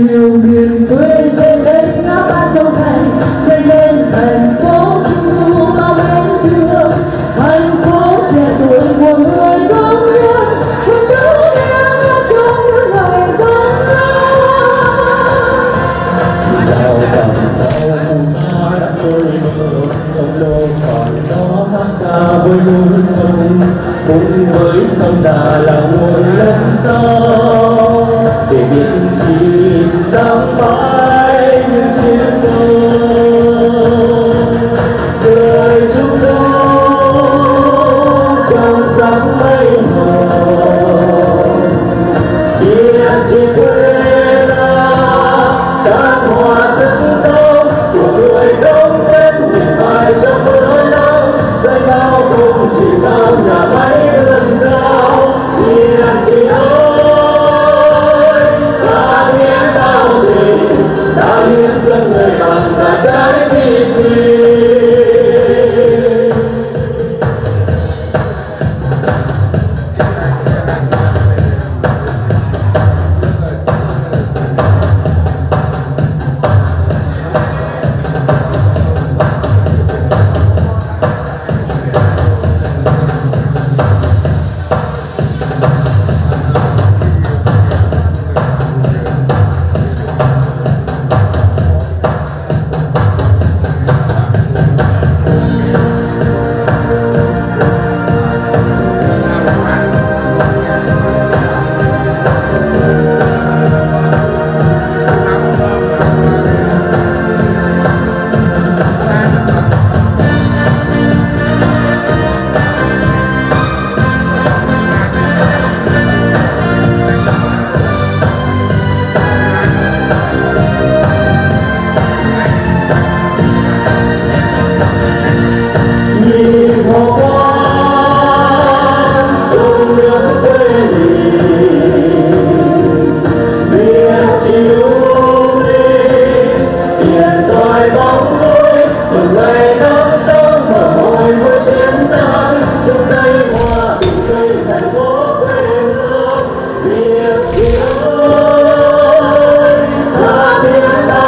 nhiều miền quê về đến ngã ba sông Thành, xây lên thành phố trung du bao mến thương. Thành phố trẻ tuổi của người công nhân phấn đấu đem nhau trong những ngày gian nan. Đào dòng đào phù sa đã trôi bờ, sông Lô còn đó hát ca với núi sông, cùng với sông Đà là nguồn lân sâu để biển chìm giăng mãi những chiến công. Trời trung đô trong sáng mây hồng, biển chỉ quê ta gian hòa sức sống của người công nhân miền Bắc trong mưa nắng. Dây cao không chỉ cao nhà máy vươn cao, biển chỉ ơi ta hiến bao tình, ta hiến dâng người bằng cả trái tim mình.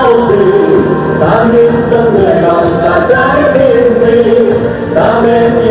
Ta hiến dâng người bằng cả trái tim mình, ta bên